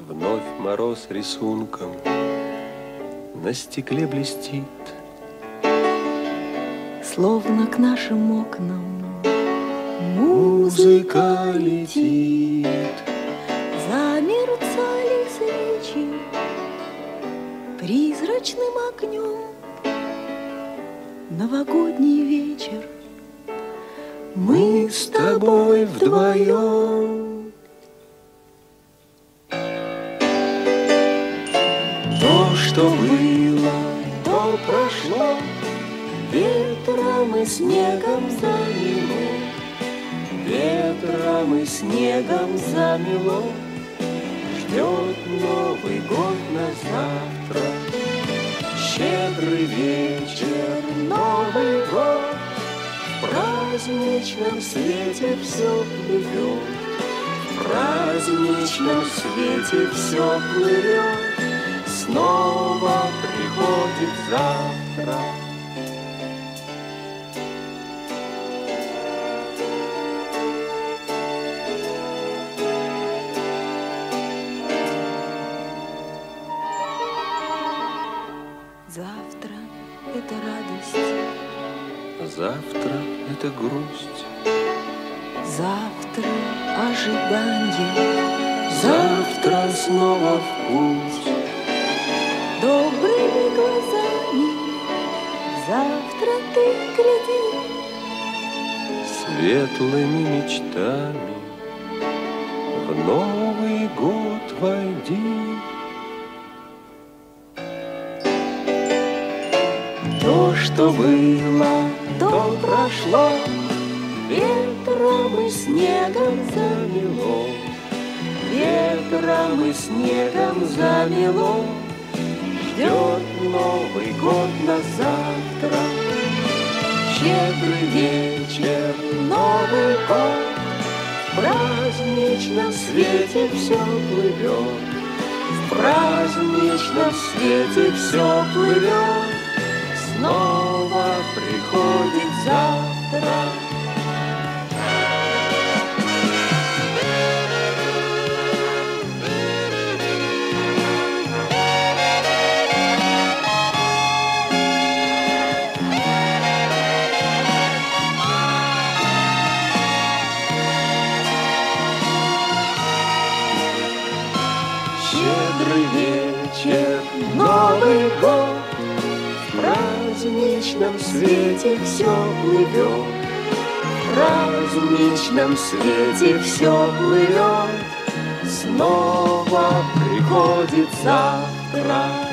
Вновь мороз рисунком на стекле блестит, словно к нашим окнам музыка летит. Замерцали свечи призрачным огнем. Новогодний вечер, Мы с тобой вдвоем. То, что было, то прошло, ветром и снегом замело, ветром и снегом замело. Ждет Новый год на завтра, щедрый вечер, Новый год. В праздничном свете все плывет, в праздничном свете все плывет. Снова приходит завтра. завтра это радость, Завтра это грусть, завтра ожидание, завтра снова в путь. добрыми глазами завтра ты гляди, Светлыми мечтами в Новый год войди. То, что было, то прошло, ветром и снегом замело, ветром и снегом замело. Ждет Новый год на завтра, щедрый вечер, Новый год. В праздничном свете все плывет, в праздничном свете все плывет. Снова приходит завтра. Щедрый вечер, Новый год. В праздничном свете все плывет, в праздничном свете все плывет. Снова приходит завтра.